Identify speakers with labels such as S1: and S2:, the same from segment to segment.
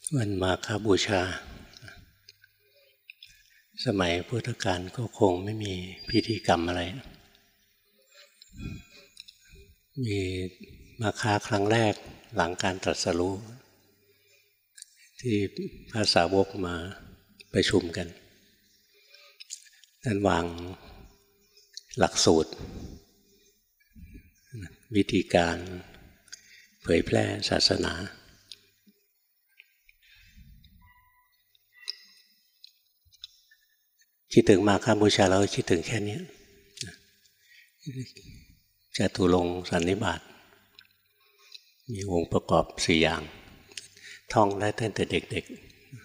S1: วันมาฆบูชาสมัยพุทธกาลก็คงไม่มีพิธีกรรมอะไรมีมาฆครั้งแรกหลังการตรัสรู้ที่พระสาวกมาประชุมกันท่านวางหลักสูตรวิธีการเผยแพร่ศาสนาคิดถึงมาฆบูชาเราคิดถึงแค่นี้จตุรงค์สันนิบาตมีองค์ประกอบ4อย่างท่องได้ตั้งแต่เด็ก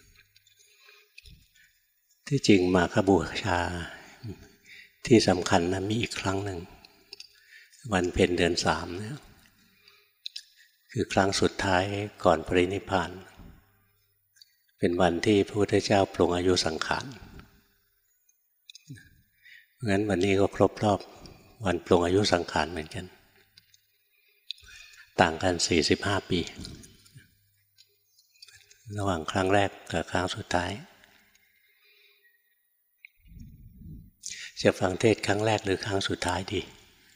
S1: ๆที่จริงมาฆบูชาที่สำคัญนะมีอีกครั้งหนึ่งวันเพ็ญเดือน3เนี่ยคือครั้งสุดท้ายก่อนปรินิพพานเป็นวันที่พระพุทธเจ้าปลงอายุสังขารงั้นวันนี้ก็ครบรอบวันปลงอายุสังขารเหมือนกันต่างกัน45 ปีระหว่างครั้งแรกกับครั้งสุดท้ายจะฟังเทศครั้งแรกหรือครั้งสุดท้ายดี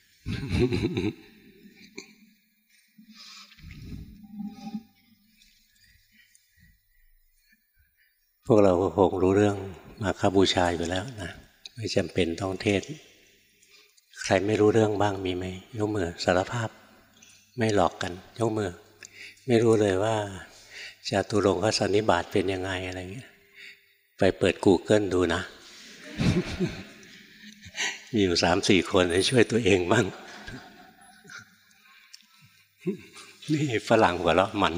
S1: พวกเราคงรู้เรื่องมาฆบูชาอยู่แล้วนะไม่จำเป็นต้องเทศใครไม่รู้เรื่องบ้างมีไหมยกมือสารภาพไม่หลอกกันยกมือไม่รู้เลยว่าจตุรงคสันนิบาตเป็นยังไงอะไรเงี้ยไปเปิด Google ดูนะ มีอยู่3-4 คนให้ช่วยตัวเองบ้าง นี่ฝรั่งหัวเราะมัน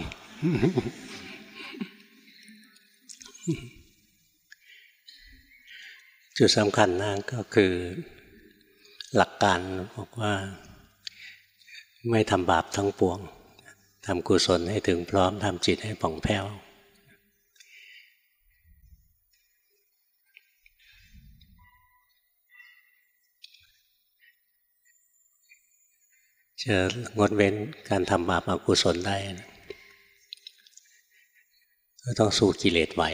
S1: จุดสำคัญนะก็คือหลักการบอกว่าไม่ทำบาปทั้งปวงทำกุศลให้ถึงพร้อมทำจิตให้ผ่องแผ้วจะงดเว้นการทำบาปอกุศลได้ก็ต้องสู้กิเลสไหว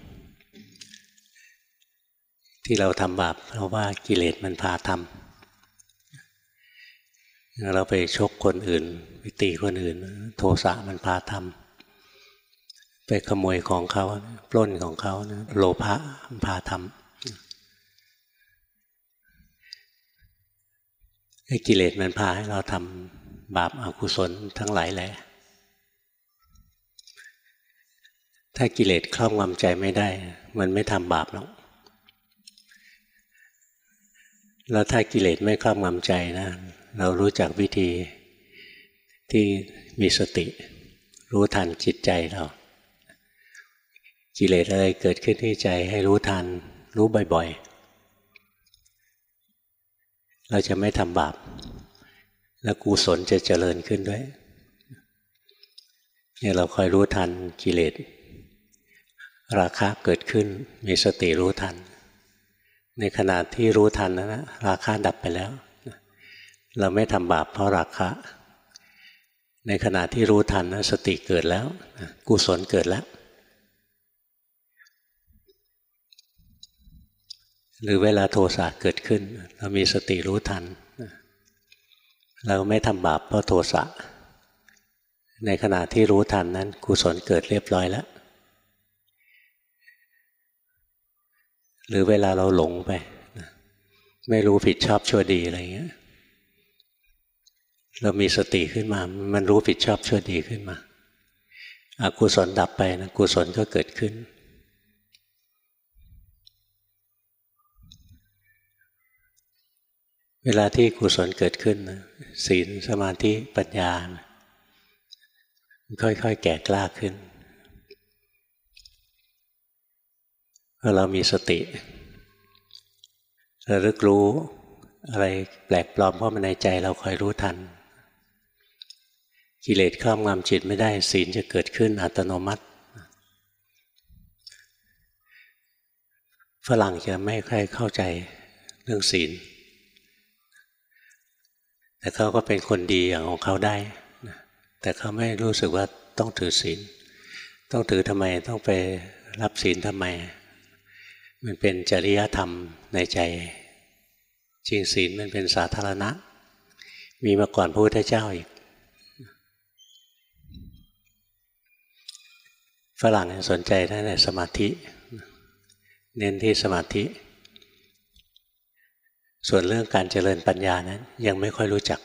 S1: ที่เราทำบาปเพราะว่ากิเลสมันพาทำเราไปชกคนอื่นไปตีคนอื่นโทสะมันพาทำไปขโมยของเขาปล้นของเขาโลภะมันพาทำให้กิเลสมันพาให้เราทำบาปอกุศลทั้งหลายแหละถ้ากิเลสครอบงำใจไม่ได้มันไม่ทำบาปหรอกแล้วถ้ากิเลสไม่ครอบงำใจนะเรารู้จักวิธีที่มีสติรู้ทันจิตใจเรากิเลสอะไรเกิดขึ้นที่ใจให้รู้ทันรู้บ่อยๆเราจะไม่ทำบาปและกุศลจะเจริญขึ้นด้วยเนี่ยเราคอยรู้ทันกิเลสราคะเกิดขึ้นมีสติรู้ทันในขณะที่รู้ทันนะราคะดับไปแล้วเราไม่ทำบาปเพราะราคะในขณะที่รู้ทันนะสติเกิดแล้วกุศลเกิดแล้วหรือเวลาโทสะเกิดขึ้นเรามีสติรู้ทันเราไม่ทำบาปเพราะโทสะในขณะที่รู้ทันนั้นกุศลเกิดเรียบร้อยแล้วหรือเวลาเราหลงไปไม่รู้ผิดชอบชั่วดีอะไรเงี้ยเรามีสติขึ้นมามันรู้ผิดชอบชั่วดีขึ้นมาอกุศลดับไปนะกุศลก็เกิดขึ้นเวลาที่กุศลเกิดขึ้นนะศีลสมาธิปัญญาค่อยๆแก่กล้าขึ้นเพราะเรามีสติระลึกรู้อะไรแปลกปลอมเพราะมันในใจเราคอยรู้ทันกิเลสครอบงำจิตไม่ได้ศีลจะเกิดขึ้นอัตโนมัติฝรั่งจะไม่ค่อยเข้าใจเรื่องศีลแต่เขาก็เป็นคนดีอย่างของเขาได้แต่เขาไม่รู้สึกว่าต้องถือศีลต้องถือทำไมต้องไปรับศีลทำไมมันเป็นจริยธรรมในใจจริงศีลมันเป็นสาธารณะมีมาก่อนพระพุทธเจ้าอีกฝรั่งสนใจได้ในสมาธิเน้นที่สมาธิส่วนเรื่องการเจริญปัญญานั้นยังไม่ค่อยรู้จัก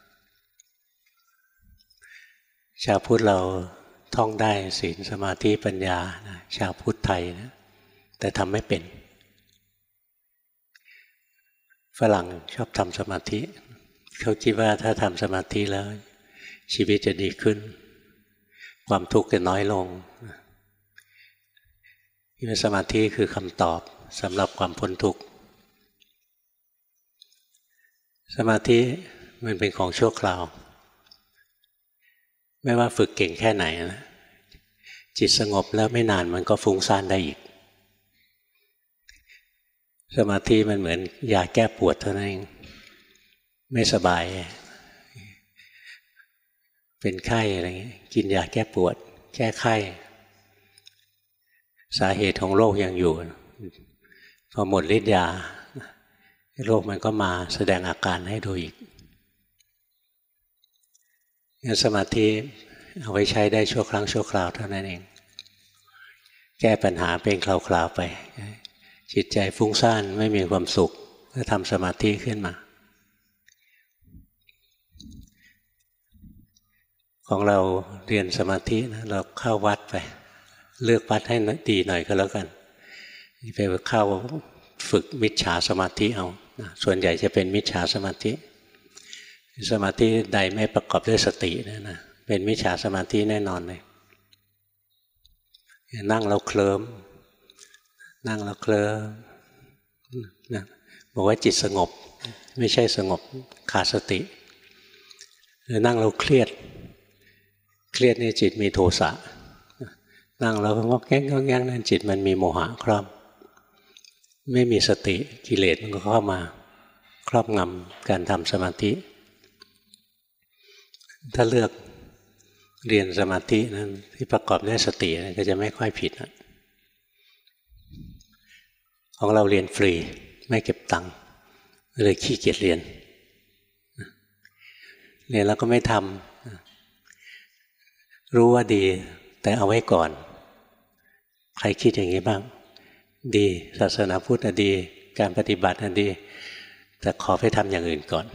S1: ชาวพุทธเราท่องได้ศีลสมาธิปัญญานะชาวพุทธไทยนะแต่ทำไม่เป็นฝรั่งชอบทำสมาธิเขาคิดว่าถ้าทำสมาธิแล้วชีวิตจะดีขึ้นความทุกข์จะน้อยลงสมาธิคือคำตอบสำหรับความพ้นทุกข์สมาธิมันเป็นของชั่วคราวไม่ว่าฝึกเก่งแค่ไหนนะจิตสงบแล้วไม่นานมันก็ฟุ้งซ่านได้อีกสมาธิมันเหมือนยาแก้ปวดเท่านั้นเองไม่สบายเป็นไข้อะไรเงี้ยกินยาแก้ปวดแก้ไข้สาเหตุของโรคยังอยู่พอหมดฤทธิ์ยาโรคมันก็มาแสดงอาการให้ดูอีกงั้นสมาธิเอาไว้ใช้ได้ชั่วครั้งชั่วคราวเท่านั้นเองแก้ปัญหาเป็นคราวๆไปจิตใจฟุ้งซ่านไม่มีความสุขก็ทำสมาธิขึ้นมาของเราเรียนสมาธินะเราเข้าวัดไปเลือกวัดให้ดีหน่อยก็แล้วกันไปเข้าฝึกมิจฉาสมาธิเอาส่วนใหญ่จะเป็นมิจฉาสมาธิสมาธิใดไม่ประกอบด้วยสตินะเป็นมิจฉาสมาธิแน่นอนเลยนั่งแล้วเคลิ้มนั่งแล้วเคลิ้มนะบอกว่าจิตสงบไม่ใช่สงบขาดสติหรือนั่งแล้วเครียดนี่จิตมีโทสะนั่งแล้วก็งอกแงกนั่นจิตมันมีโมหะครอบไม่มีสติกิเลสมันก็เข้ามาครอบงำการทำสมาธิถ้าเลือกเรียนสมาธินั้นที่ประกอบด้วยสติก็จะไม่ค่อยผิดของเราเรียนฟรีไม่เก็บตังค์เลยขี้เกียจเรียนแล้วก็ไม่ทำรู้ว่าดีแต่เอาไว้ก่อนใครคิดอย่างนี้บ้างดีศาสนาพุทธดีการปฏิบัติดีแต่ขอไปทำอย่างอื่นก่อน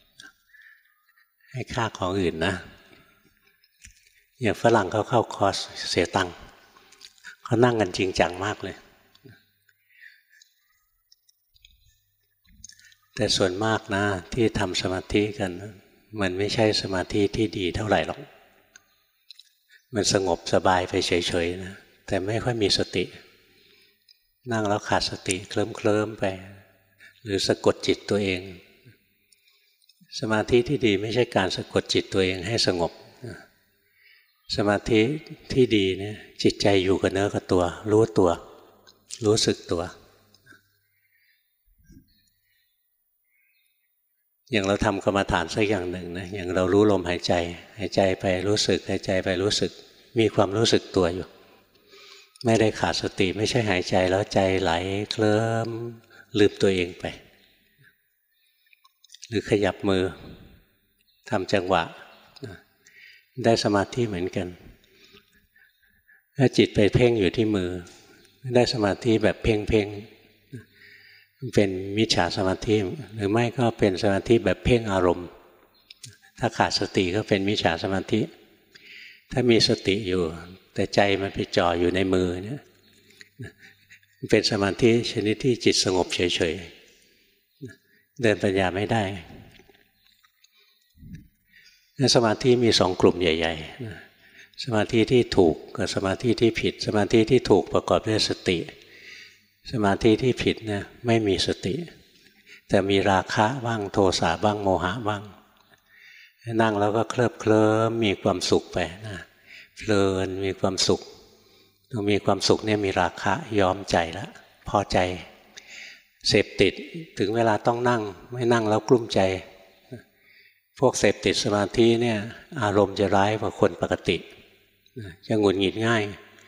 S1: ให้ค่าของอื่นนะอย่างฝรั่งเขาเข้าคอร์สเสียตังค์เขานั่งกันจริงจังมากเลยแต่ส่วนมากนะที่ทำสมาธิกันมันไม่ใช่สมาธิที่ดีเท่าไหร่หรอกมันสงบสบายไปเฉยๆนะแต่ไม่ค่อยมีสตินั่งแล้วขาดสติเคลิ้มไปหรือสะกดจิตตัวเองสมาธิที่ดีไม่ใช่การสะกดจิตตัวเองให้สงบสมาธิที่ดีเนี่ยจิตใจอยู่กับเนื้อกับตัวรู้ตัวรู้สึกตัวอย่างเราทำกรรมฐานสักอย่างหนึ่งนะอย่างเรารู้ลมหายใจหายใจไปรู้สึกหายใจไปรู้สึกมีความรู้สึกตัวอยู่ไม่ได้ขาดสติไม่ใช่หายใจแล้วใจไหลเคลิ้มลืมตัวเองไปหรือขยับมือทำจังหวะได้สมาธิเหมือนกันถ้าจิตไปเพ่งอยู่ที่มือได้สมาธิแบบเพ่งเป็นมิจฉาสมาธิหรือไม่ก็เป็นสมาธิแบบเพ่งอารมณ์ถ้าขาดสติก็เป็นมิจฉาสมาธิถ้ามีสติอยู่แต่ใจมันไปจ่ออยู่ในมือเนี่ยเป็นสมาธิชนิดที่จิตสงบเฉยๆเดินปัญญาไม่ได้สมาธิมีสองกลุ่มใหญ่ๆสมาธิที่ถูกกับสมาธิที่ผิดสมาธิที่ถูกประกอบด้วยสติสมาธิที่ผิดเนี่ยไม่มีสติแต่มีราคะบ้างโทสะบ้างโมหะบ้างนั่งแล้วก็เคลิ้มมีความสุขไปนะเพลินมีความสุขต้องมีความสุขเนี่ยมีราคะยอมใจแล้วพอใจเสพติดถึงเวลาต้องนั่งไม่นั่งแล้วกลุ้มใจพวกเสพติดสมาธิเนี่ยอารมณ์จะร้ายกว่าคนปกติจะหงุดหงิดง่าย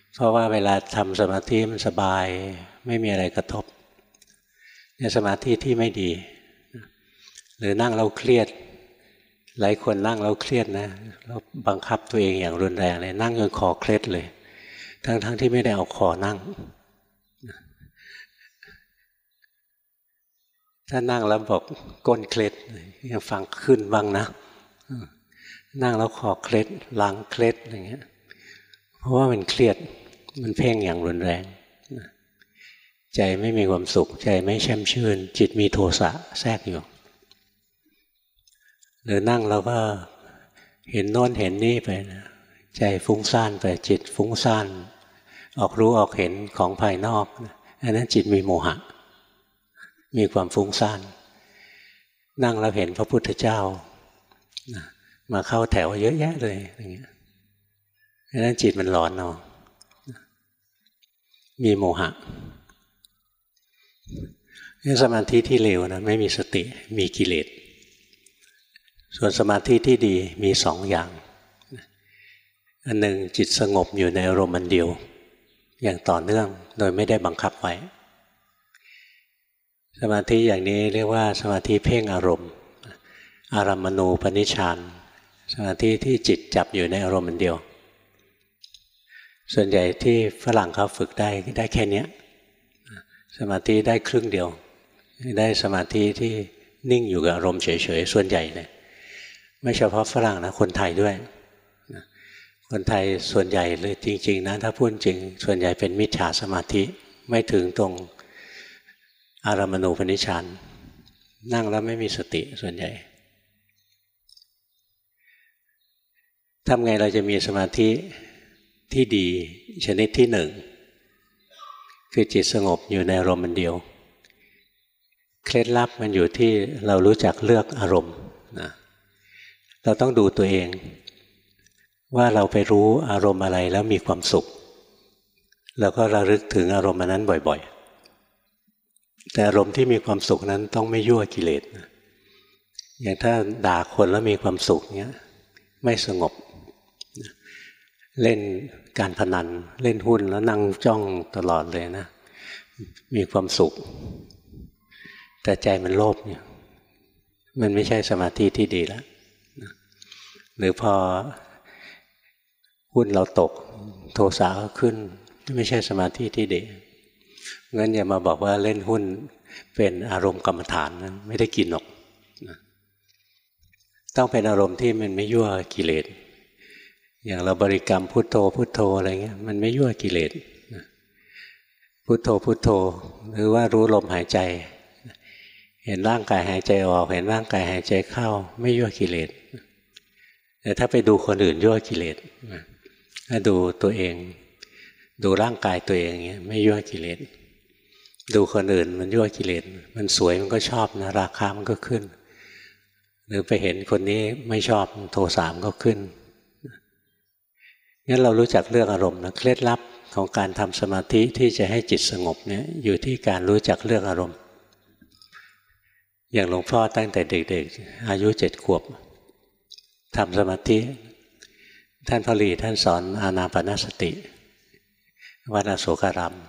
S1: เพราะว่าเวลาทำสมาธิมันสบายไม่มีอะไรกระทบเนี่ยสมาธิที่ไม่ดีหรือนั่งเราเครียดหลายคนนั่งเราเครียดนะแล้วบังคับตัวเองอย่างรุนแรงเลยนั่งจนคอเคล็ดเลยทั้งที่ไม่ได้เอาคอนั่งถ้านั่งแล้วบอกก้นเคล็ดยังฟังขึ้นบ้างนะนั่งแล้วคอเคล็ดหลังเคล็ดอย่างเงี้ยเพราะว่ามันเครียดมันเพ่งอย่างรุนแรงใจไม่มีความสุขใจไม่แช่มชื่นจิตมีโทสะแทรกอยู่หรือนั่งแล้วก็เห็นโน้นเห็นนี่ไปนะใจฟุ้งซ่านไปจิตฟุ้งซ่านออกรู้ออกเห็นของภายนอกอันนั้นจิตมีโมหะมีความฟุ้งซ่านนั่งแล้วเห็นพระพุทธเจ้ามาเข้าแถวเยอะแยะเลยอย่างเงี้ยอันนั้นจิตมันร้อนเนาะมีโมหะนี่สมาธิที่เลวนะไม่มีสติมีกิเลสส่วนสมาธิที่ดีมีสองอย่างอันหนึ่งจิตสงบอยู่ในอารมณ์อันเดียวอย่างต่อเนื่องโดยไม่ได้บังคับไว้สมาธิอย่างนี้เรียกว่าสมาธิเพ่งอารมณ์อารัมมณูปนิชฌานสมาธิที่จิตจับอยู่ในอารมณ์อันเดียวส่วนใหญ่ที่ฝรั่งเขาฝึกได้แค่นี้สมาธิได้ครึ่งเดียวได้สมาธิที่นิ่งอยู่กับอารมณ์เฉยๆส่วนใหญ่เลยไม่เฉพาะฝรั่งนะคนไทยด้วยคนไทยส่วนใหญ่เลยจริงๆนะถ้าพูดจริงส่วนใหญ่เป็นมิจฉาสมาธิไม่ถึงตรงอารัมมณูปนิชฌานนั่งแล้วไม่มีสติส่วนใหญ่ทำไงเราจะมีสมาธิที่ดีชนิดที่หนึ่งคือจิตสงบอยู่ในอารมณ์เดียวเคล็ดลับมันอยู่ที่เรารู้จักเลือกอารมณ์นะเราต้องดูตัวเองว่าเราไปรู้อารมณ์อะไรแล้วมีความสุขแล้วก็ระลึกถึงอารมณ์นั้นบ่อยๆแต่อารมณ์ที่มีความสุขนั้นต้องไม่ยั่วกิเลสนะอย่างถ้าด่าคนแล้วมีความสุขเนี้ยไม่สงบเล่นการพนันเล่นหุ้นแล้วนั่งจ้องตลอดเลยนะมีความสุขแต่ใจมันโลภเนี่ยมันไม่ใช่สมาธิที่ดีแล้วหรือพอหุ้นเราตกโทสะก็ขึ้นไม่ใช่สมาธิที่ดีงั้นอย่ามาบอกว่าเล่นหุ้นเป็นอารมณ์กรรมฐานนั้นไม่ได้กินหรอกต้องเป็นอารมณ์ที่มันไม่ยั่วกิเลสอย่างเราบริกรรมพุทโธพุทโธอะไรเงี้ยมันไม่ยั่วกิเลสพุทโธพุทโธหรือว่ารู้ลมหายใจเห็นร่างกายหายใจออกเห็นร่างกายหายใจเข้าไม่ยั่วกิเลสแต่ถ้าไปดูคนอื่นยั่วกิเลสถ้าดูตัวเองดูร่างกายตัวเองเงี้ยไม่ยั่วกิเลสดูคนอื่นมันยั่วกิเลสมันสวยมันก็ชอบนะราคามันก็ขึ้นหรือไปเห็นคนนี้ไม่ชอบโทสะมันก็ขึ้นงั้นเรารู้จักเลือกอารมณ์นะเคล็ดลับของการทำสมาธิที่จะให้จิตสงบเนี่ยอยู่ที่การรู้จักเลือกอารมณ์อย่างหลวงพ่อตั้งแต่เด็กๆอายุ7 ขวบทำสมาธิท่านพลีท่านสอนอานาปานสติวัดอโศการาม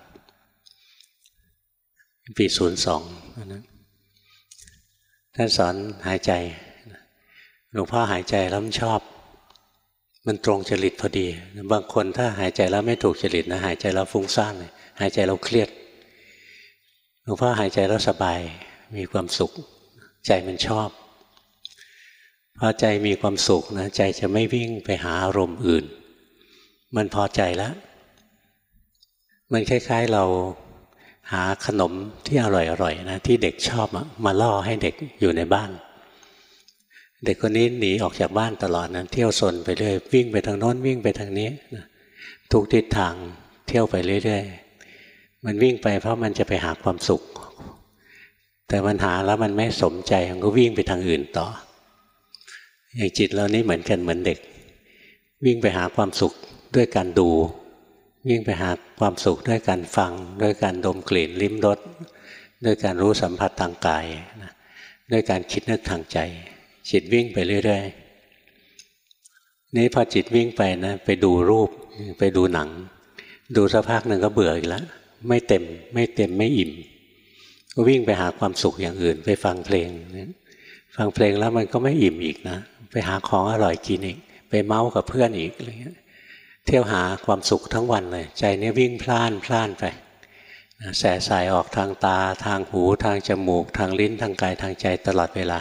S1: ปี02นั้นท่านสอนหายใจหลวงพ่อหายใจแล้วมันชอบมันตรงจริตพอดีบางคนถ้าหายใจแล้วไม่ถูกจริตนะหายใจแล้วฟุ้งซ่านเลยหายใจแล้วเครียดหลวงพ่อหายใจแล้วสบายมีความสุขใจมันชอบพอใจมีความสุขนะใจจะไม่วิ่งไปหาอารมณ์อื่นมันพอใจแล้วมันคล้ายๆเราหาขนมที่อร่อยๆนะที่เด็กชอบมาล่อให้เด็กอยู่ในบ้านเด็กคนนี้หนีออกจากบ้านตลอดนะเที่ยวซนไปเรื่อยวิ่งไปทางโน้นวิ่งไปทางนี้นะทุกทิศทางเที่ยวไปเรื่อยๆมันวิ่งไปเพราะมันจะไปหาความสุขแต่มันหาแล้วมันไม่สมใจมันก็วิ่งไปทางอื่นต่ออย่างจิตเรานี่เหมือนกันเหมือนเด็กวิ่งไปหาความสุขด้วยการดูวิ่งไปหาความสุขด้วยการฟังด้วยการดมกลิ่นลิ้มรสด้วยการรู้สัมผัสทางกายด้วยการคิดนึกทางใจจิตวิ่งไปเรื่อยๆนี่พอจิตวิ่งไปนะไปดูรูปไปดูหนังดูสักพักหนึ่งก็เบื่ออีกแล้วไม่เต็มไม่อิ่มก็วิ่งไปหาความสุขอย่างอื่นไปฟังเพลงฟังเพลงแล้วมันก็ไม่อิ่มอีกนะไปหาของอร่อยกินอีกไปเมาส์กับเพื่อนอีกอะไรเงี้ยเที่ยวหาความสุขทั้งวันเลยใจเนี่ยวิ่งพล่านไปแส่สายออกทางตาทางหูทางจมูกทางลิ้นทางกายทางใจตลอดเวลา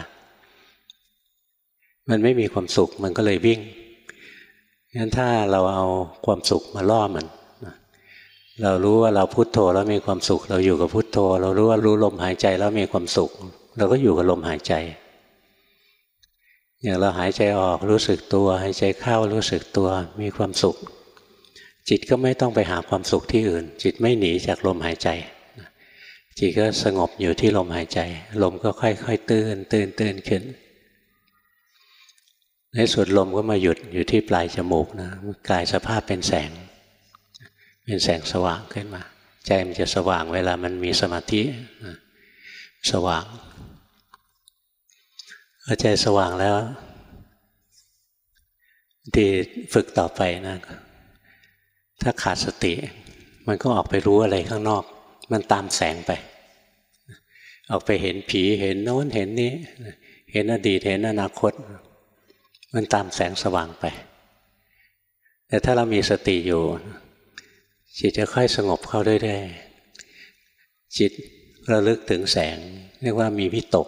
S1: มันไม่มีความสุขมันก็เลยวิ่งงั้นถ้าเราเอาความสุขมาล่อมันเรารู้ว่าเราพุทโธแล้วมีความสุขเราอยู่กับพุทโธเรารู้ว่ารู้ลมหายใจแล้วมีความสุขเราก็อยู่กับลมหายใจอย่างเราหายใจออกรู้สึกตัวหายใจเข้ารู้สึกตัวมีความสุขจิตก็ไม่ต้องไปหาความสุขที่อื่นจิตไม่หนีจากลมหายใจจิตก็สงบอยู่ที่ลมหายใจลมก็ค่อยๆตื่นขึ้นในสุดลมก็มาหยุดอยู่ที่ปลายจมูกนะกลายสภาพเป็นแสงสว่างขึ้นมาใจมันจะสว่างเวลามันมีสมาธิสว่างพอใจสว่างแล้วที่ฝึกต่อไปนะถ้าขาดสติมันก็ออกไปรู้อะไรข้างนอกมันตามแสงไปออกไปเห็นผีเห็นโน้นเห็นนี้เห็นอดีตเห็นอนาคตมันตามแสงสว่างไปแต่ถ้าเรามีสติอยู่จิตจะค่อยสงบเข้าเรื่อยๆจิตระลึกถึงแสงเรียกว่ามีวิตก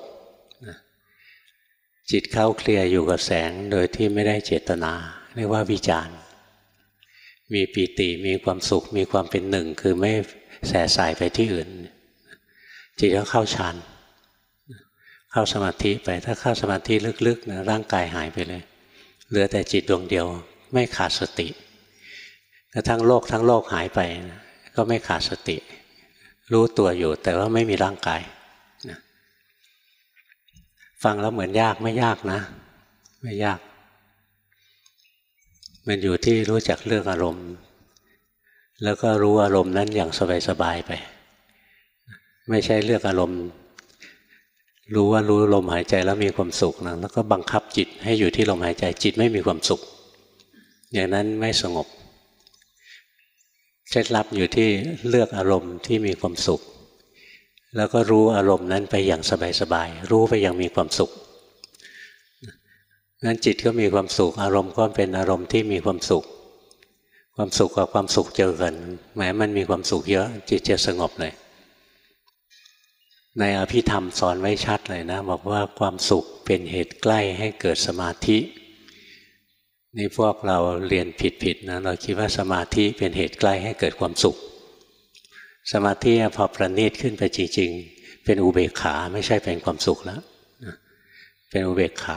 S1: จิตเข้าเคลียร์อยู่กับแสงโดยที่ไม่ได้เจตนาเรียกว่าวิจารณ์มีปีติมีความสุขมีความเป็นหนึ่งคือไม่แส่สายไปที่อื่นจิตก็เข้าฌานเข้าสมาธิไปถ้าเข้าสมาธิลึกๆนะร่างกายหายไปเลยเหลือแต่จิตดวงเดียวไม่ขาดสติกระทั่งโลกทั้งโลกหายไปนะก็ไม่ขาดสติรู้ตัวอยู่แต่ว่าไม่มีร่างกายนะฟังแล้วเหมือนยากไม่ยากนะไม่ยากมันอยู่ที่รู้จักเลือกอารมณ์แล้วก็รู้อารมณ์นั้นอย่างสบายๆไปไม่ใช่เลือกอารมณ์รู้ว่ารู้ลมหายใจแล้วมีความสุขนะแล้วก็บังคับจิตให้อยู่ที่ลมหายใจจิตไม่มีความสุขอย่างนั้นไม่สงบเคล็ดลับอยู่ที่เลือกอารมณ์ที่มีความสุขแล้วก็รู้อารมณ์นั้นไปอย่างสบายๆรู้ไปอย่างมีความสุขนั้นจิตก็มีความสุขอารมณ์ก็เป็นอารมณ์ที่มีความสุขความสุขกับความสุขเจอกันแม้มันมีความสุขเยอะจิตจะสงบเลยในอภิธรรมสอนไว้ชัดเลยนะบอกว่าความสุขเป็นเหตุใกล้ให้เกิดสมาธินี่พวกเราเรียนผิดนะเราคิดว่าสมาธิเป็นเหตุใกล้ให้เกิดความสุขสมาธิพอประณีตขึ้นไปจริงๆเป็นอุเบกขาไม่ใช่เป็นความสุขแล้วเป็นอุเบกขา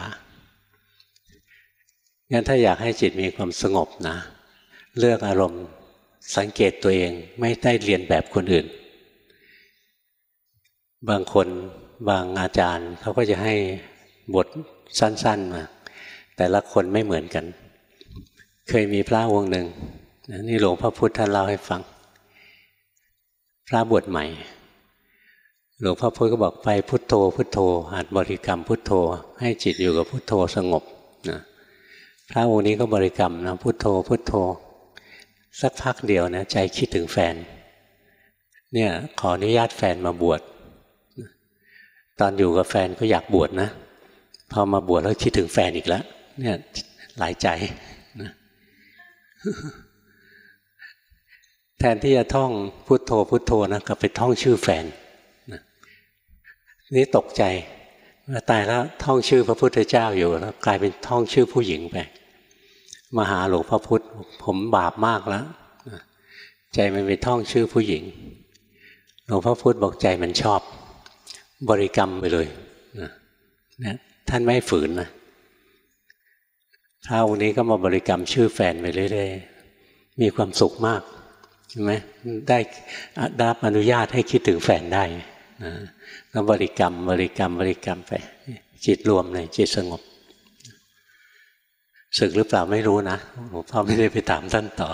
S1: งั้นถ้าอยากให้จิตมีความสงบนะเลือกอารมณ์สังเกตตัวเองไม่ได้เรียนแบบคนอื่นบางคนบางอาจารย์เขาก็จะให้บทสั้นๆมาแต่ละคนไม่เหมือนกันเคยมีพระองค์หนึ่งนี่หลวงพ่อพุธท่านเล่าให้ฟังพระบวชใหม่หลวงพ่อพุธก็บอกไปพุทโธพุทโธหัดบริกรรมพุทโธให้จิตอยู่กับพุทโธสงบนะพระองค์นี้ก็บริกรรมนะพุทโธพุทโธสักพักเดียวนะใจคิดถึงแฟนเนี่ยขออนุญาตแฟนมาบวชตอนอยู่กับแฟนก็อยากบวชนะพอมาบวชแล้วคิดถึงแฟนอีกแล้วเนี่ยหลายใจนะแทนที่จะท่องพุทโธพุทโธนะก็ไปท่องชื่อแฟนนะนี่ตกใจว่าตายแล้วท่องชื่อพระพุทธเจ้าอยู่แล้วกลายเป็นท่องชื่อผู้หญิงไปมาหาหลวงพ่อพุธผมบาปมากแล้วใจมันไปท่องชื่อผู้หญิงหลวงพ่อพุธบอกใจมันชอบบริกรรมไปเลยนะท่านไม่ฝืนนะพระองค์นี้ก็มาบริกรรมชื่อแฟนไปเรื่อยๆมีความสุขมากใช่ไหมได้รับอนุญาตให้คิดถึงแฟนได้นะก็บริกรรมไปจิตรวมเลยจิตสงบสึกหรือเปล่าไม่รู้นะหลวงพ่อไม่ได้ไปถามท่านต่อ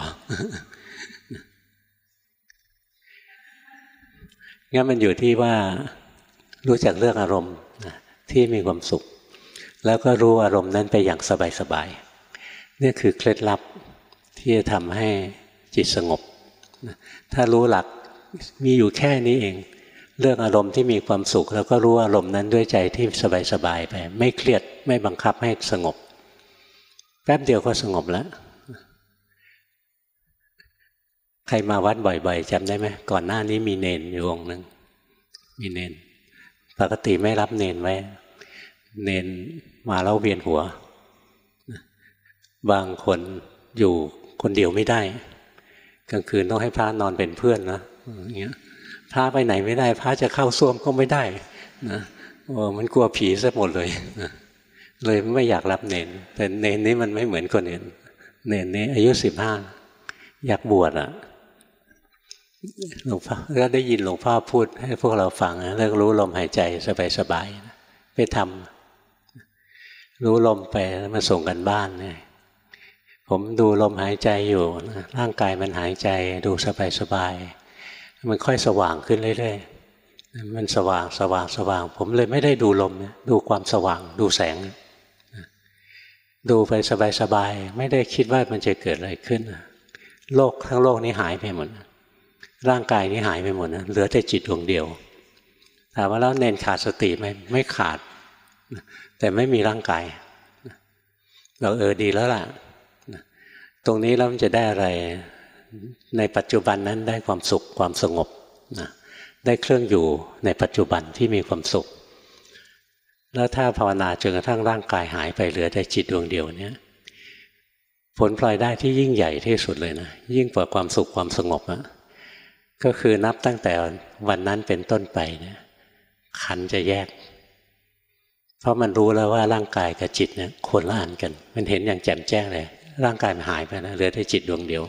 S1: งั้นมันอยู่ที่ว่ารู้จักเลือกอารมณ์ที่มีความสุขแล้วก็รู้อารมณ์นั้นไปอย่างสบายๆนี่คือเคล็ดลับที่จะทำให้จิตสงบถ้ารู้หลักมีอยู่แค่นี้เองเรื่องอารมณ์ที่มีความสุขแล้วก็รู้อารมณ์นั้นด้วยใจที่สบายๆไปไม่เครียดไม่บังคับให้สงบแป๊บเดียวก็สงบแล้วใครมาวัดบ่อยๆจำได้ไหมก่อนหน้านี้มีเนนอยู่องค์หนึ่งมีเนนปกติไม่รับเนนไว้เนนมาแล้วเวียนหัวบางคนอยู่คนเดียวไม่ได้กลางคืนต้องให้พระนอนเป็นเพื่อนนะอย่างเงี้ยพระไปไหนไม่ได้พระจะเข้าส้วมก็ไม่ได้นะมันกลัวผีซะหมดเลยนะเลยไม่อยากรับเนนแต่เนนนี้มันไม่เหมือนคนอื่นเนนนี้อายุ15อยากบวชหลวงพ่อก็ได้ยินหลวงพ่อพูดให้พวกเราฟังนะเรื่องรู้ลมหายใจสบายๆไปทำรู้ลมไปแล้วมาส่งกันบ้านเนี่ยผมดูลมหายใจอยู่นะร่างกายมันหายใจดูสบายๆมันค่อยสว่างขึ้นเรื่อยๆมันสว่างผมเลยไม่ได้ดูลมนะดูความสว่างดูแสงดูไปสบายๆไม่ได้คิดว่ามันจะเกิดอะไรขึ้นโลกทั้งโลกนี้หายไปหมดร่างกายนี้หายไปหมดนะเหลือแต่จิตดวงเดียวถามว่าแล้วเน้นขาดสติไหมไม่ขาดแต่ไม่มีร่างกายเราดีแล้วล่ะตรงนี้แล้วมันจะได้อะไรในปัจจุบันนั้นได้ความสุขความสงบได้เครื่องอยู่ในปัจจุบันที่มีความสุขแล้วถ้าภาวนาจนกระทั่งร่างกายหายไปเหลือแต่จิตดวงเดียวเนี่ยผลพลอยได้ที่ยิ่งใหญ่ที่สุดเลยนะยิ่งกว่าความสุขความสงบก็คือนับตั้งแต่วันนั้นเป็นต้นไปเนี่ยขันธ์จะแยกเพราะมันรู้แล้วว่าร่างกายกับจิตเนี่ยคนละอันกันมันเห็นอย่างแจ่มแจ้งเลยร่างกายมันหายไปนะเหลือแต่จิตดวงเดียว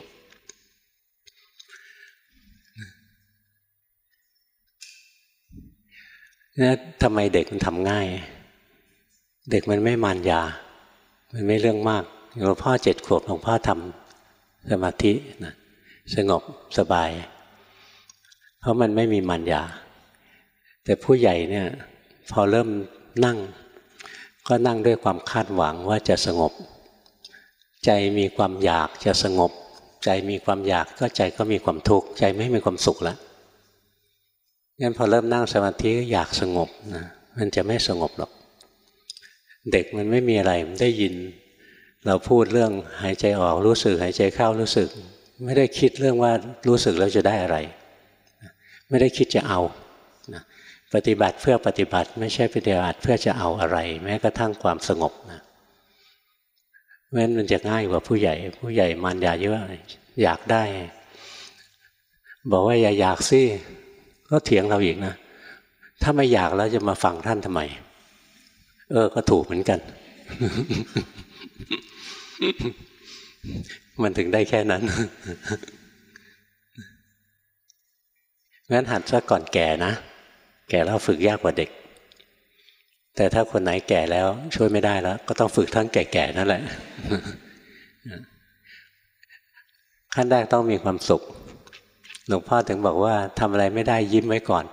S1: นี่ทำไมเด็กมันทำง่ายเด็กมันไม่มารยามันไม่เรื่องมากหลวงพ่อ7 ขวบหลวงพ่อทำสมาธินะสงบสบายเพราะมันไม่มีมารยาแต่ผู้ใหญ่เนี่ยพอเริ่มนั่งก็นั่งด้วยความคาดหวังว่าจะสงบใจมีความอยากจะสงบใจมีความอยากก็ใจก็มีความทุกข์ใจไม่มีความสุขแล้วงั้นพอเริ่มนั่งสมาธิอยากสงบนะมันจะไม่สงบหรอกเด็กมันไม่มีอะไรมันได้ยินเราพูดเรื่องหายใจออกรู้สึกหายใจเข้ารู้สึกไม่ได้คิดเรื่องว่ารู้สึกแล้วจะได้อะไรไม่ได้คิดจะเอาปฏิบัติเพื่อปฏิบัติไม่ใช่ปฏิบัติเพื่อจะเอาอะไรแม้กระทั่งความสงบนะเพราะฉะนั้นมันจะง่ายกว่าผู้ใหญ่มารยาเยอะอยากได้บอกว่าอย่าอยากสิก็เถียงเราอีกนะถ้าไม่อยากแล้วจะมาฟังท่านทำไมก็ถูกเหมือนกัน มันถึงได้แค่นั้น งั้นหัดซะก่อนแก่นะแก่แล้วฝึกยากกว่าเด็กแต่ถ้าคนไหนแก่แล้วช่วยไม่ได้แล้วก็ต้องฝึกทั้งแก่ๆนั่นแหละ ขั้นแรกต้องมีความสุขหลวงพ่อถึงบอกว่าทำอะไรไม่ได้ยิ้มไว้ก่อน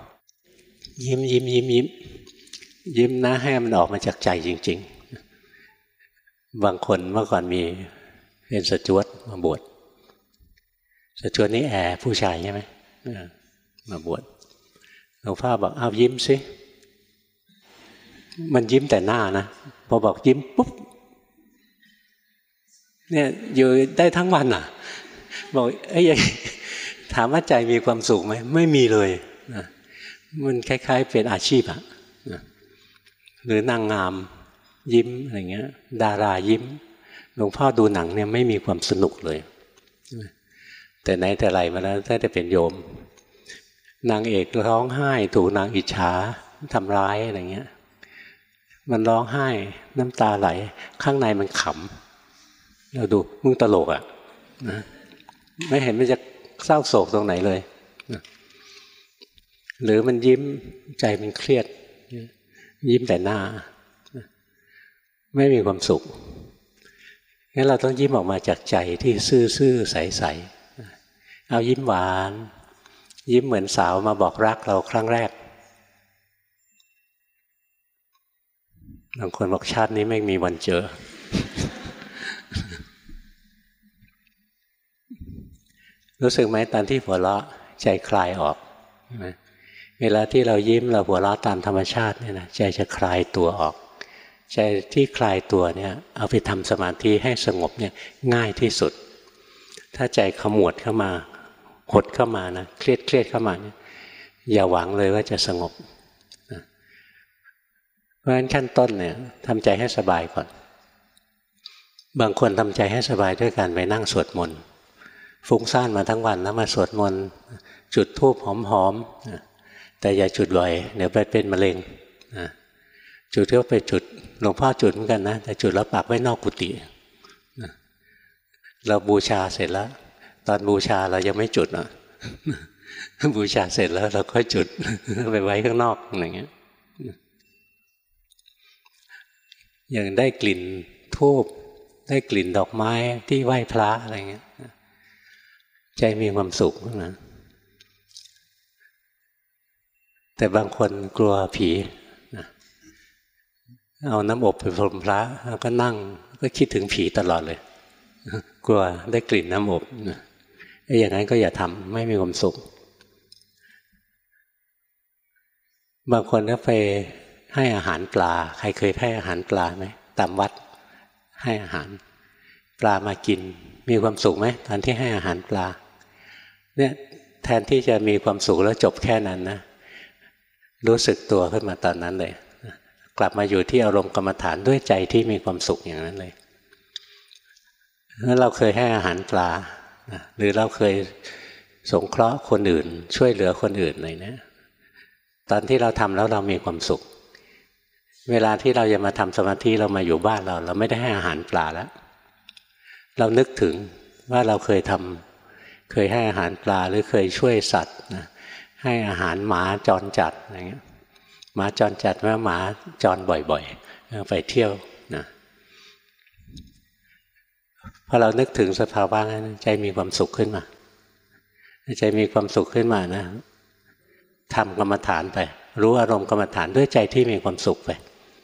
S1: ยิ้มนะให้มันออกมาจากใจจริงๆบางคนเมื่อก่อนมีเป็นสจวตมาบวชสจวตนี่แอร์ผู้ชายใช่ไหมมาบวชหลวงพ่อบอกเอายิ้มสิมันยิ้มแต่หน้านะพอบอกยิ้มปุ๊บเนี่ยอยู่ได้ทั้งวันบอกถามว่าใจมีความสุขไหมไม่มีเลยนะมันคล้ายๆเป็นอาชีพหรือนางงามยิ้มอะไรเงี้ยดารายิ้มหลวงพ่อดูหนังเนี่ยไม่มีความสนุกเลยแต่ไหนแต่ไรมาแล้วถ้าจะเป็นโยมนางเอกร้องไห้ถูกนางอิจฉาทำร้ายอะไรเงี้ยมันร้องไห้น้ำตาไหลข้างในมันขำเราดูมึงตลกนะไม่เห็นมันจะเศร้าโศกตรงไหนเลยหรือมันยิ้มใจมันเครียดยิ้มแต่หน้าไม่มีความสุขงั้นเราต้องยิ้มออกมาจากใจที่ซื่อๆใสๆเอายิ้มหวานยิ้มเหมือนสาวมาบอกรักเราครั้งแรกบางคนบอกชาตินี้ไม่มีวันเจอรู้สึกไหมตอนที่หัวเราะใจคลายออกเวลาที่เรายิ้มเราหัวเราะตามธรรมชาติเนี่ยนะใจจะคลายตัวออกใจที่คลายตัวเนี่ยเอาไปทำสมาธิให้สงบเนี่ยง่ายที่สุดถ้าใจขมวดเข้ามาหดเข้ามานะเครียดเข้ามาเนี่ยอย่าหวังเลยว่าจะสงบเพราะฉะนั้นขั้นต้นเนี่ยทำใจให้สบายก่อนบางคนทำใจให้สบายด้วยการไปนั่งสวดมนต์ฟุ้งซ่านมาทั้งวันแล้วมาสวดมนต์จุดธูปหอมๆแต่อย่าจุดบ่อยเดี๋ยวไปเป็นมะเร็งจุดก็ไปจุดหลวงพ่อจุดเหมือนกันนะแต่จุดแล้วปักไว้นอกกุฏิเราบูชาเสร็จแล้วตอนบูชาเรายังไม่จุดอ่ะบูชาเสร็จแล้วเราค่อยจุดไปไว้ข้างนอกอย่างเงี้ยอย่างได้กลิ่นธูปได้กลิ่นดอกไม้ที่ไหว้พระอะไรเงี้ยใจมีความสุขนะแต่บางคนกลัวผีนะเอาน้ำอบไปพรมพระแล้วก็นั่งก็คิดถึงผีตลอดเลยกลัวได้กลิ่นน้ำอบอย่างนั้นก็อย่าทำไม่มีความสุขบางคนก็ไปให้อาหารปลาใครเคยให้อาหารปลาไหมตามวัดให้อาหารปลามากินมีความสุขไหมตอนที่ให้อาหารปลาเนี่ยแทนที่จะมีความสุขแล้วจบแค่นั้นนะรู้สึกตัวขึ้นมาตอนนั้นเลยกลับมาอยู่ที่อารมณ์กรรมฐานด้วยใจที่มีความสุขอย่างนั้นเลยแล้วเราเคยให้อาหารปลาหรือเราเคยสงเคราะห์คนอื่นช่วยเหลือคนอื่นอะไรเนี่ยตอนที่เราทำแล้วเรามีความสุขเวลาที่เราจะมาทำสมาธิเรามาอยู่บ้านเราไม่ได้ให้อาหารปลาแล้วเรานึกถึงว่าเราเคยให้อาหารปลาหรือเคยช่วยสัตว์นะให้อาหารหมาจรจัดอะไรเงี้ยหมาจรจัดว่าหมาจรบ่อยๆไปเที่ยวนะพอเรานึกถึงสภาวะนั้นใจมีความสุขขึ้นมาใจมีความสุขขึ้นมานะทำกรรมฐานไปรู้อารมณ์กรรมฐานด้วยใจที่มีความสุขไป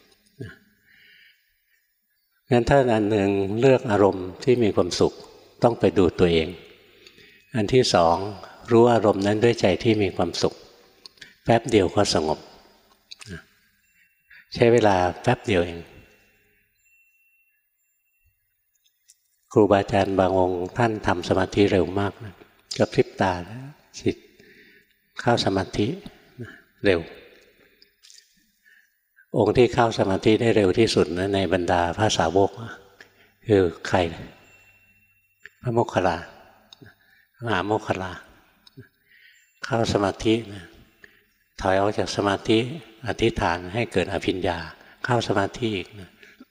S1: งั้นถ้าอันหนึ่งเลือกอารมณ์ที่มีความสุขต้องไปดูตัวเองอันที่สองรู้อารมณ์นั้นด้วยใจที่มีความสุขแป๊บเดียวก็สงบใช้เวลาแป๊บเดียวเองครูบาอาจารย์บางองค์ท่านทำสมาธิเร็วมากนะกระพริบตาจิตเข้าสมาธิเร็วองค์ที่เข้าสมาธิได้เร็วที่สุดนะในบรรดาพระสาวกคือใครพระโมคคัลลามหาโมคคัลลาเข้าสมาธินะถอยออกจากสมาธิอธิษฐานให้เกิดอภิญญาเข้าสมาธิอีกนะ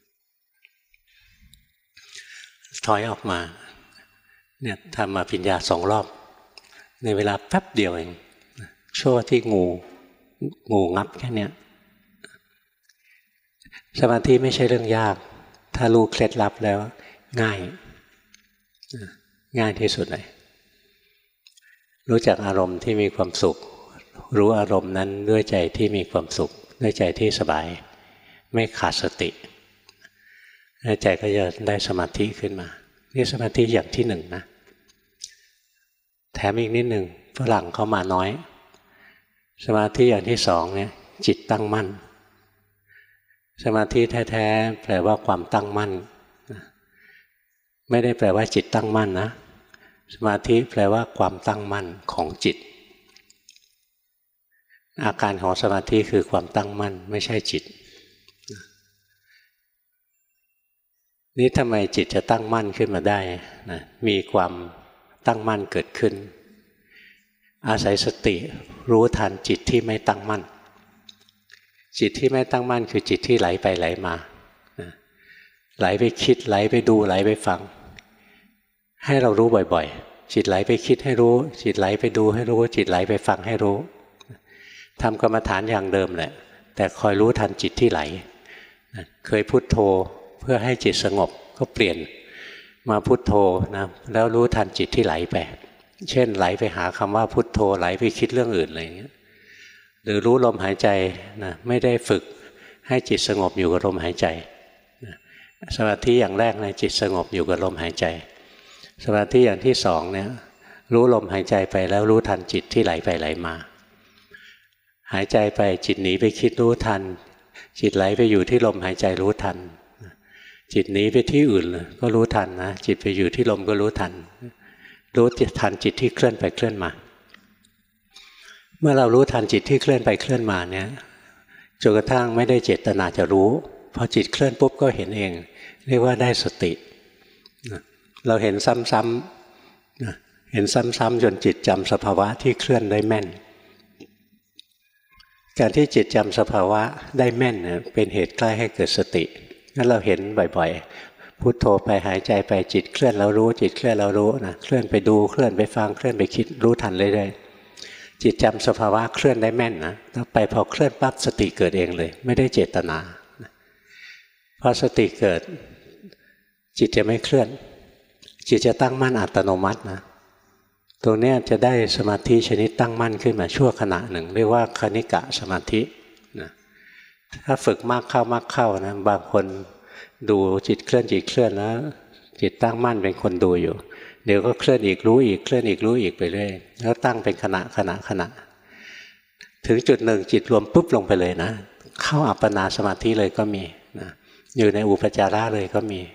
S1: ถอยออกมาเนี่ยทำอภิญญา2 รอบในเวลาแป๊บเดียวเองชั่วที่งูงับแค่นี้สมาธิไม่ใช่เรื่องยากถ้ารู้เคล็ดลับแล้วง่ายที่สุดเลยรู้จักอารมณ์ที่มีความสุขรู้อารมณ์นั้นด้วยใจที่มีความสุขด้วยใจที่สบายไม่ขาดสติใจก็จะได้สมาธิขึ้นมานี่สมาธิอย่างที่1นะแถมอีกนิดหนึ่งฝรั่งเข้ามาน้อยสมาธิอย่างที่2เนี่ยจิตตั้งมั่นสมาธิแท้ๆแปลว่าความตั้งมั่นไม่ได้แปลว่าจิตตั้งมั่นนะสมาธิแปลว่าความตั้งมั่นของจิตอาการของสมาธิคือความตั้งมั่นไม่ใช่จิตนี่ทำไมจิตจะตั้งมั่นขึ้นมาได้นะมีความตั้งมั่นเกิดขึ้นอาศัยสติรู้ทันจิตที่ไม่ตั้งมั่นจิตที่ไม่ตั้งมั่นคือจิตที่ไหลไปไหลมาไหลไปคิดไหลไปดูไหลไปฟังให้เรารู้บ่อยๆจิตไหลไปคิดให้รู้จิตไหลไปดูให้รู้จิตไหลไปฟังให้รู้ทำกรรมฐานอย่างเดิมแหละแต่คอยรู้ทันจิตที่ไหลเคยพุทโธเพื่อให้จิตสงบก็เปลี่ยนมาพุทโธนะแล้วรู้ทันจิตที่ไหลไปเช่นไหลไปหาคำว่าพุทโธไหลไปคิดเรื่องอื่นอะไรอย่างเงี้ยหรือรู้ลมหายใจนะไม่ได้ฝึกให้จิตสงบอยู่กับลมหายใจสมาธิอย่างแรกในจิตสงบอยู่กับลมหายใจสมาธิอย่างที่2เนี่ยรู้ลมหายใจไปแล้วรู้ทันจิตที่ไหลไปไหลมาหายใจไปจิตหนีไปคิดรู้ทันจิตไหลไปอยู่ที่ลมหายใจรู้ทันจิตหนีไปที่อื่นก็รู้ทันนะจิตไปอยู่ที่ลมก็รู้ทันรู้ทันจิตที่เคลื่อนไปเคลื่อนมาเมื่อเรารู้ทันจิตที่เคลื่อนไปเคลื่อนมาเนี่ยจนกระทั่งไม่ได้เจตนาจะรู้พอจิตเคลื่อนปุ๊บก็เห็นเองเรียกว่าได้สติเราเห็นซ้ำๆเห็นซ้ำๆจนจิตจำสภาวะที่เคลื่อนได้แม่นการที่จิตจำสภาวะได้แม่นเป็นเหตุใกล้ให้เกิดสติงั้นเราเห็นบ่อยๆพุทโธไปหายใจไปจิตเคลื่อนแล้วรู้จิตเคลื่อนแล้วรู้นะเคลื่อนไปดูเคลื่อนไปฟังเคลื่อนไปคิดรู้ทันเรื่อยๆจิตจำสภาวะเคลื่อนได้แม่นนะแล้วไปพอเคลื่อนปั๊บสติเกิดเองเลยไม่ได้เจตนาพอสติเกิดจิตจะไม่เคลื่อนจิตจะตั้งมั่นอัตโนมัตินะตรงนี้จะได้สมาธิชนิดตั้งมั่นขึ้นมาชั่วขณะหนึ่งเรียกว่าคณิกะสมาธินะถ้าฝึกมากเข้านะบางคนดูจิตเคลื่อนจิตเคลื่อนแล้วจิตตั้งมั่นเป็นคนดูอยู่เดี๋ยวก็เคลื่อนอีกรู้อีกเคลื่อนอีกรู้อีกไปเรื่อยแล้วตั้งเป็นขณะถึงจุดหนึ่งจิตรวมปุ๊บลงไปเลยนะเข้าอัปปนาสมาธิเลยก็มีนะอยู่ในอุปจาระเลยก็มี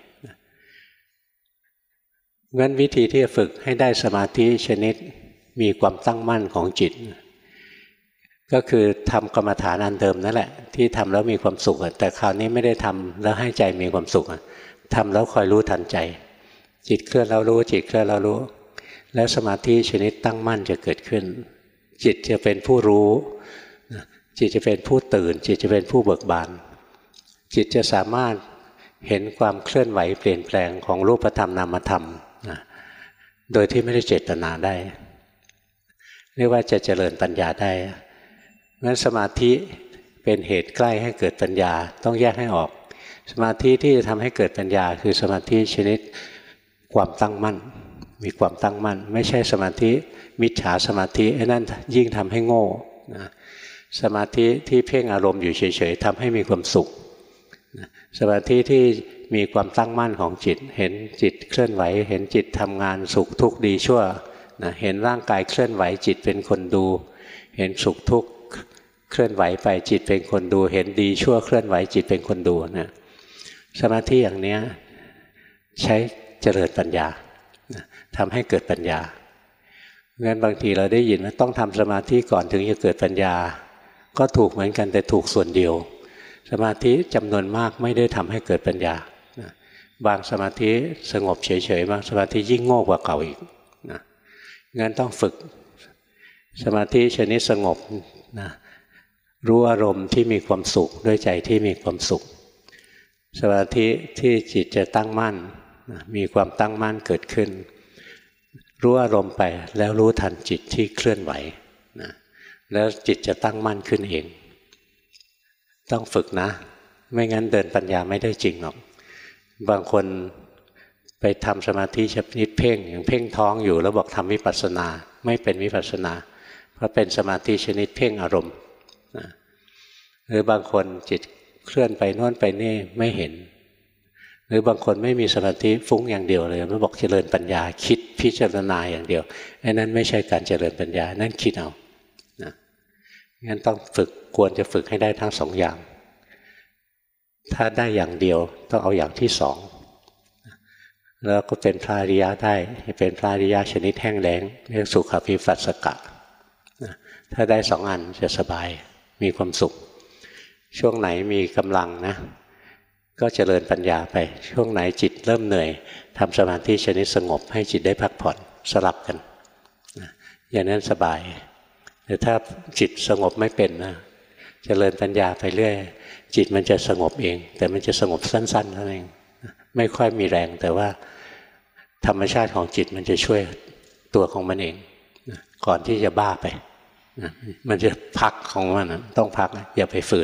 S1: งั้นวิธีที่จะฝึกให้ได้สมาธิชนิดมีความตั้งมั่นของจิตก็คือทำกรรมฐานอันเดิมนั่นแหละที่ทำแล้วมีความสุขแต่คราวนี้ไม่ได้ทำแล้วให้ใจมีความสุขทำแล้วคอยรู้ทันใจจิตเคลื่อนแล้วรู้จิตเคลื่อนแล้วรู้แล้วสมาธิชนิดตั้งมั่นจะเกิดขึ้นจิตจะเป็นผู้รู้จิตจะเป็นผู้ตื่นจิตจะเป็นผู้เบิกบานจิตจะสามารถเห็นความเคลื่อนไหวเปลี่ยนแปลงของรูปธรรมนามธรรมโดยที่ไม่ได้เจตนาได้เรียกว่าจะเจริญปัญญาได้งั้นสมาธิเป็นเหตุใกล้ให้เกิดปัญญาต้องแยกให้ออกสมาธิที่จะทำให้เกิดปัญญาคือสมาธิชนิดความตั้งมั่นมีความตั้งมั่นไม่ใช่สมาธิมิจฉาสมาธิไอ้นั่นยิ่งทำให้โง่นะสมาธิที่เพ่งอารมณ์อยู่เฉยๆทำให้มีความสุขสมาธิที่มีความตั้งมั่นของจิตเห็นจิตเคลื่อนไหวเห็นจิตทำงานสุขทุกข์ดีชั่วนะเห็นร่างกายเคลื่อนไหวจิตเป็นคนดูเห็นสุขทุกข์เคลื่อนไหวไปจิตเป็นคนดูเห็นดีชั่วเคลื่อนไหวจิตเป็นคนดูนะสมาธิอย่างนี้ใช้เจริญปัญญาทำให้เกิดปัญญางั้นบางทีเราได้ยินว่าต้องทำสมาธิก่อนถึงจะเกิดปัญญาก็ถูกเหมือนกันแต่ถูกส่วนเดียวสมาธิจำนวนมากไม่ได้ทำให้เกิดปัญญาบางสมาธิสงบเฉยๆบางสมาธิยิ่งโง่กว่าเก่าอีกนะงั้นต้องฝึกสมาธิชนิดสงบนะรู้อารมณ์ที่มีความสุขด้วยใจที่มีความสุขสมาธิที่จิตจะตั้งมั่นมีความตั้งมั่นเกิดขึ้นรู้อารมณ์ไปแล้วรู้ทันจิตที่เคลื่อนไหวนะแล้วจิตจะตั้งมั่นขึ้นเองต้องฝึกนะไม่งั้นเดินปัญญาไม่ได้จริงหรอกบางคนไปทำสมาธิชนิดเพ่งอย่างเพ่งท้องอยู่แล้วบอกทำวิปัสสนาไม่เป็นวิปัสสนาเพราะเป็นสมาธิชนิดเพ่งอารมณ์นะหรือบางคนจิตเคลื่อนไปโน่นไปนี่ไม่เห็นหรือบางคนไม่มีสมาธิฟุ้งอย่างเดียวเลยไม่บอกเจริญปัญญาคิดพิจารณาอย่างเดียวไอ้นั้นไม่ใช่การเจริญปัญญานั่นคิดเอานะงั้นต้องฝึกควรจะฝึกให้ได้ทั้งสองอย่างถ้าได้อย่างเดียวต้องเอาอย่างที่สองแล้วก็เป็นพระอริยะได้เป็นพระอริยะชนิดแห้งแล้งเรียกสุขวิปัสสกะถ้าได้สองอันจะสบายมีความสุขช่วงไหนมีกำลังนะก็เจริญปัญญาไปช่วงไหนจิตเริ่มเหนื่อยทำสมาธิชนิดสงบให้จิตได้พักผ่อนสลับกันอย่างนั้นสบายแต่ถ้าจิตสงบไม่เป็นนะเจริญปัญญาไปเรื่อยจิตมันจะสงบเองแต่มันจะสงบสั้นๆนั่นเองไม่ค่อยมีแรงแต่ว่าธรรมชาติของจิตมันจะช่วยตัวของมันเองก่อนที่จะบ้าไปมันจะพักของมันต้องพักอย่าไปฝืน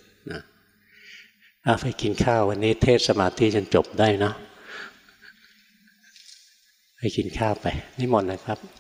S1: ไปกินข้าววันนี้เทศสมาธิจนจบได้เนาะไปกินข้าวไปนิมนต์นะครับ